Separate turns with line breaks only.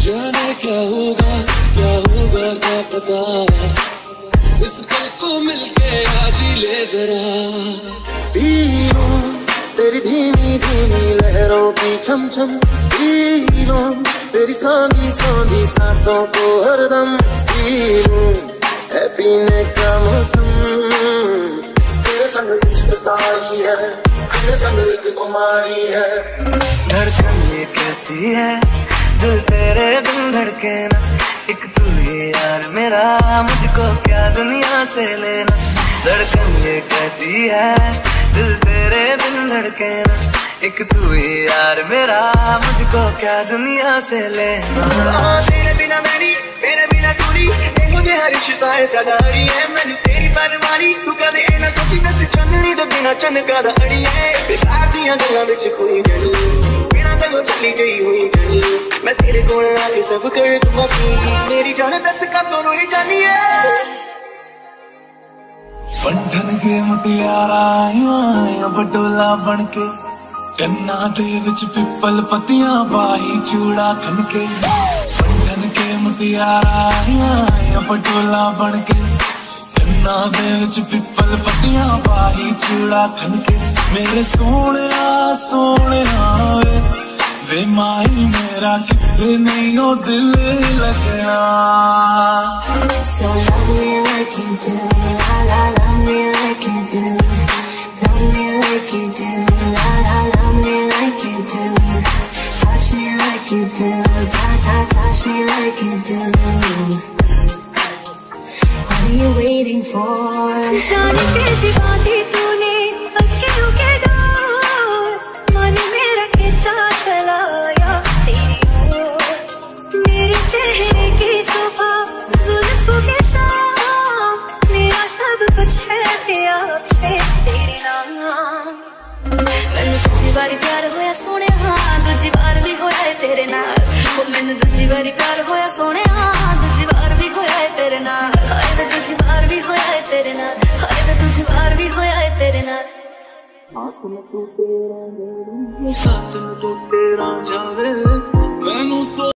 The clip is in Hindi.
जाने क्या होगा क्या पता, इस पल को मिलके आज ही ले जरा।
तेरी धीमी धीमी लहरों की छम छम, तेरी सांधी सांधी सांसों को हरदम है पीने का मौसम। तेरे संग इश्क तारी है, तेरे संग एक कुमारी है।
धड़कन ये कहती है दिल तेरे बिन धड़के ना, एक तू ही यार मेरा, मुझको क्या दुनिया से लेना। धड़कन ये कहती है दिल तेरे बिन धड़के ना, एक तू ही यार मेरा, मुझको क्या दुनिया से लेना। तेरे बिना मैनी तेरे बिना टूरी, मुझे हर रिश्ता सदारी है। मैंने तेरी परवारी तू कदे ना सोची, बस चंदनी दे बिना चनका दा अड़ी है। बेकार दियां गल्लां विच कोई गली, बिना गल्लों चली गई हुई जानी। मैं तेरे कोल आके सब कर दूंगा की, मेरी जान दस का तो रोई जानी है।
बंधन के मुटियारा आया बटोला बनके, कन्ना दे विच पिपल पत्तियां बाही चूड़ा खनके। बंधन के मुटियारा आया बटोला बनके, कन्ना दे विच पिपल पत्तियां बाही चूड़ा खनके। मेरे सोहणिया सोहणिया वे माही मेरा किते नहीं ओ दिल लगना।
So love me like you do, la la, love me like you do, love me like you do, la la, love me like you do, touch me like you do, touch me like you do. What are you waiting for? जाने कैसी बातें तूने अखियों के डोर, मन मेरा खिंचा चलाया तेरी ओर। मेरे चेहरे की सुबह जुल्फों के शाम, मेरा सब कुछ है आपसे तेरे नाम। मैनू दूजी बारी प्यार होया सोने, हाँ दूजी बार भी होया है तेरे नाल। मैनू दूजी बारी प्यार होया सोने, हाँ दूजी बार भी होया है तेरे नाल। हाय वे दूजी बार भी होया है तेरे नाल, हाय वे दूजी बार भी होया है तेरे नाल।
हाथ में तू तेरा जावे, मैनू तो